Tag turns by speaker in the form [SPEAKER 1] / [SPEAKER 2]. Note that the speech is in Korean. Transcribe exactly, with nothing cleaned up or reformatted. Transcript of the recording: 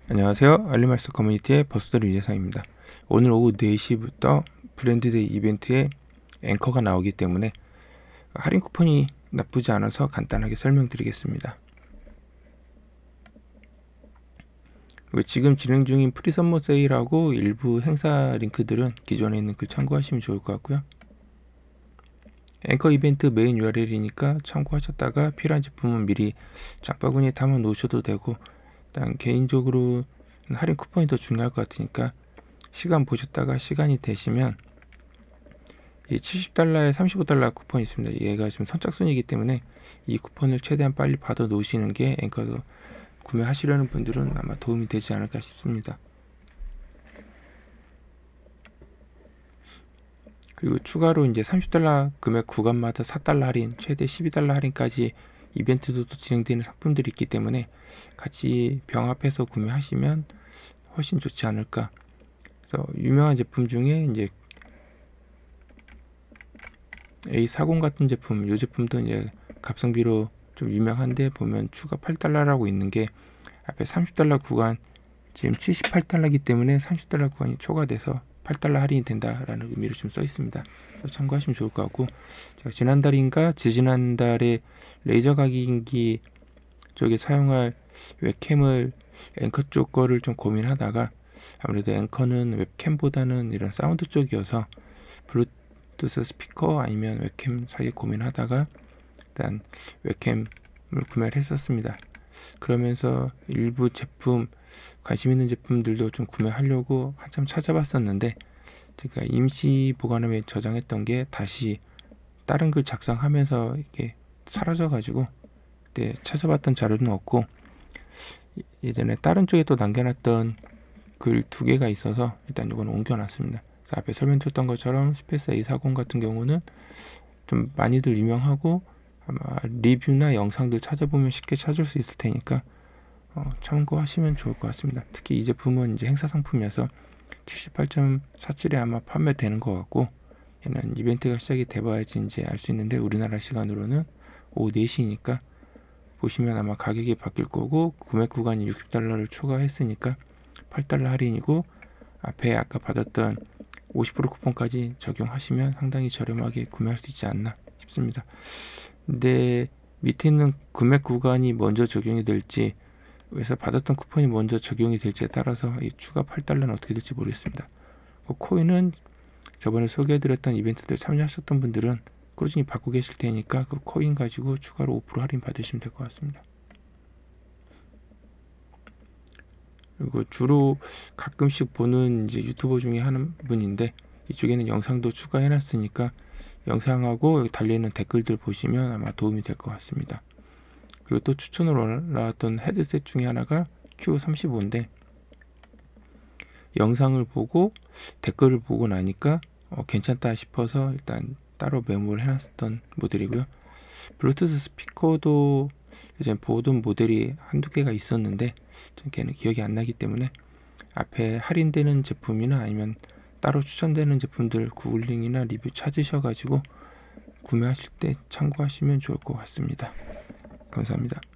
[SPEAKER 1] 안녕하세요. 알림마스터 커뮤니티의 버스터리 유재상입니다. 오늘 오후 네 시부터 브랜드데이 이벤트에 앵커가 나오기 때문에 할인 쿠폰이 나쁘지 않아서 간단하게 설명드리겠습니다. 그리고 지금 진행 중인 프리선머 세일하고 일부 행사 링크들은 기존에 있는 글 참고하시면 좋을 것 같고요. 앵커 이벤트 메인 유알엘이니까 참고하셨다가 필요한 제품은 미리 장바구니에 담아 놓으셔도 되고, 일단 개인적으로 할인 쿠폰이 더 중요할 것 같으니까 시간 보셨다가 시간이 되시면 이 칠십 달러에 삼십오 달러 쿠폰이 있습니다. 얘가 지금 선착순이기 때문에 이 쿠폰을 최대한 빨리 받아 놓으시는 게 앵커도 구매하시려는 분들은 아마 도움이 되지 않을까 싶습니다. 그리고 추가로 이제 삼십 달러 금액 구간마다 사 달러 할인, 최대 십이 달러 할인까지 이벤트도 또 진행되는 상품들이 있기 때문에 같이 병합해서 구매하시면 훨씬 좋지 않을까. 그래서 유명한 제품 중에 이제 에이 사십 같은 제품, 이 제품도 이제 값성비로 좀 유명한데 보면 추가 팔 달러라고 있는 게 앞에 삼십 달러 구간 지금 칠십팔 달러이기 때문에 삼십 달러 구간이 초과돼서 팔 달러 할인이 된다라는 의미로 좀 써 있습니다. 그래서 참고하시면 좋을 것 같고, 제가 지난달인가 지지난달에 레이저 각인기 쪽에 사용할 웹캠을 앵커 쪽 거를 좀 고민하다가 아무래도 앵커는 웹캠보다는 이런 사운드 쪽이어서 블루투스 스피커 아니면 웹캠 사이 고민하다가 일단 웹캠을 구매를 했었습니다. 그러면서 일부 제품, 관심 있는 제품들도 좀 구매하려고 한참 찾아봤었는데 제가 임시 보관함에 저장했던 게 다시 다른 글 작성하면서 이게 사라져 가지고 그때 찾아봤던 자료는 없고, 예전에 다른 쪽에 또 남겨놨던 글 두 개가 있어서 일단 이건 옮겨놨습니다. 앞에 설명드렸던 것처럼 스페이스 에이 사십 같은 경우는 좀 많이들 유명하고 아마 리뷰나 영상들 찾아보면 쉽게 찾을 수 있을 테니까 어, 참고하시면 좋을 것 같습니다. 특히 이 제품은 이제 행사 상품이어서 칠십팔 점 사칠에 아마 판매되는 것 같고, 얘는 이벤트가 시작이 돼봐야지 이제 알 수 있는데 우리나라 시간으로는 오후 네 시니까 보시면 아마 가격이 바뀔 거고, 구매 구간이 육십 달러를 초과했으니까 팔 달러 할인이고, 앞에 아까 받았던 오십 퍼센트 쿠폰까지 적용하시면 상당히 저렴하게 구매할 수 있지 않나 싶습니다. 근데 밑에 있는 금액 구간이 먼저 적용이 될지, 그래서 받았던 쿠폰이 먼저 적용이 될지에 따라서 이 추가 팔 달러는 어떻게 될지 모르겠습니다. 그 코인은 저번에 소개해드렸던 이벤트들 참여하셨던 분들은 꾸준히 받고 계실 테니까 그 코인 가지고 추가로 오 퍼센트 할인 받으시면 될 것 같습니다. 그리고 주로 가끔씩 보는 이제 유튜버 중에 한 분인데, 이쪽에는 영상도 추가해놨으니까 영상하고 여기 달려있는 댓글들 보시면 아마 도움이 될 것 같습니다. 그리고 또 추천으로 올라왔던 헤드셋 중에 하나가 큐 삼십오인데 영상을 보고 댓글을 보고 나니까 어, 괜찮다 싶어서 일단 따로 메모를 해놨었던 모델이고요. 블루투스 스피커도 예전에 보던 모델이 한두 개가 있었는데 전 걔는 기억이 안 나기 때문에 앞에 할인되는 제품이나 아니면 따로 추천되는 제품들 구글링이나 리뷰 찾으셔가지고 구매하실 때 참고하시면 좋을 것 같습니다. 감사합니다.